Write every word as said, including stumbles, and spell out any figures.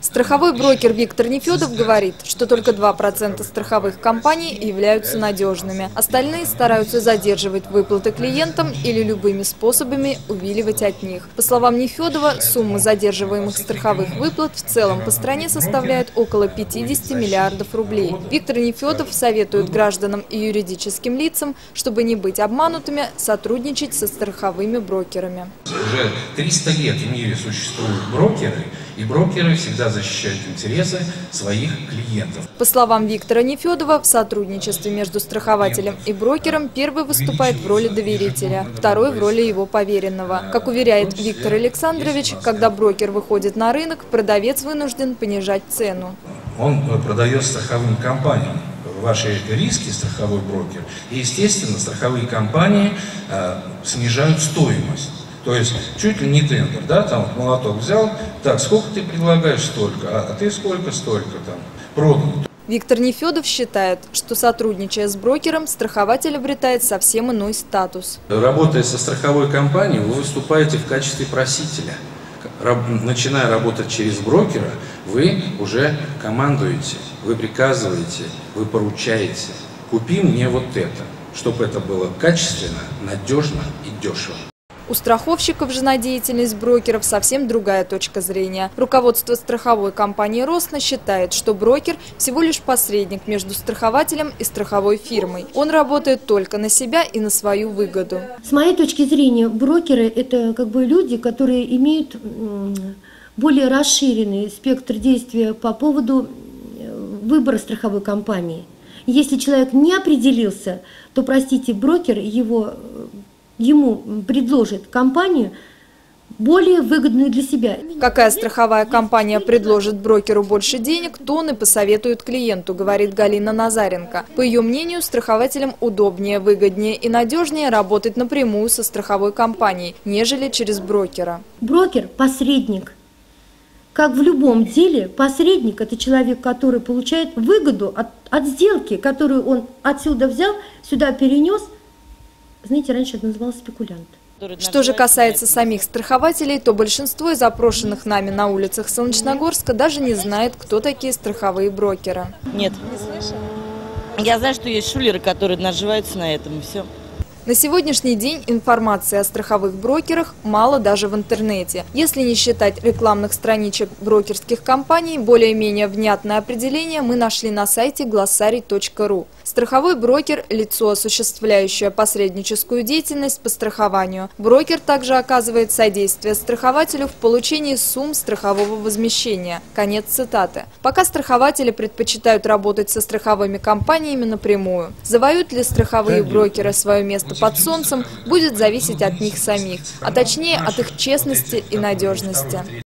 Страховой брокер Виктор Нефедов говорит, что только два процента страховых компаний являются надежными. Остальные стараются задерживать выплаты клиентам или любыми способами увиливать от них. По словам Нефедова, сумма задерживаемых страховых выплат в целом по стране составляет около пятидесяти миллиардов рублей. Виктор Нефедов советует гражданам и юридическим лицам, чтобы не быть обманутыми, сотрудничать со страховыми брокерами. Уже триста лет в мире существуют брокеры, и брокеры всегда защищают интересы своих клиентов. По словам Виктора Нефедова, в сотрудничестве между страхователем и брокером первый выступает в роли доверителя, второй в роли его поверенного. Как уверяет Виктор Александрович, когда брокер выходит на рынок, продавец вынужден понижать цену. Он продает страховым компаниям ваши риски, страховой брокер, и, естественно, страховые компании э, снижают стоимость. То есть чуть ли не тендер, да, там молоток взял, так, сколько ты предлагаешь, столько, а, а ты сколько, столько, там, продано. Виктор Нефедов считает, что, сотрудничая с брокером, страхователь обретает совсем иной статус. Работая со страховой компанией, вы выступаете в качестве просителя. Начиная работать через брокера, вы уже командуете, вы приказываете, вы поручаете. Купи мне вот это, чтобы это было качественно, надежно и дешево. У страховщиков же на деятельность брокеров совсем другая точка зрения. Руководство страховой компании «Росна» считает, что брокер всего лишь посредник между страхователем и страховой фирмой. Он работает только на себя и на свою выгоду. С моей точки зрения, брокеры – это как бы люди, которые имеют более расширенный спектр действия по поводу выбора страховой компании. Если человек не определился, то, простите, брокер его... ему предложит компанию более выгодную для себя. Какая страховая компания предложит брокеру больше денег, то он и посоветует клиенту, говорит Галина Назаренко. По ее мнению, страхователям удобнее, выгоднее и надежнее работать напрямую со страховой компанией, нежели через брокера. Брокер – посредник. Как в любом деле, посредник – это человек, который получает выгоду от, от сделки, которую он отсюда взял, сюда перенес. Знаете, раньше это называлось спекулянт. Что же касается самих страхователей, то большинство из опрошенных нами на улицах Солнечногорска даже не знает, кто такие страховые брокеры. Нет. Не слышали? Я знаю, что есть шулеры, которые наживаются на этом, и все. На сегодняшний день информации о страховых брокерах мало даже в интернете. Если не считать рекламных страничек брокерских компаний, более-менее внятное определение мы нашли на сайте глоссарий точка ру. Страховой брокер – лицо, осуществляющее посредническую деятельность по страхованию. Брокер также оказывает содействие страхователю в получении сумм страхового возмещения. Конец цитаты. Пока страхователи предпочитают работать со страховыми компаниями напрямую. Завоюют ли страховые брокеры свое место под солнцем, будет зависеть от них самих, а точнее от их честности и надежности.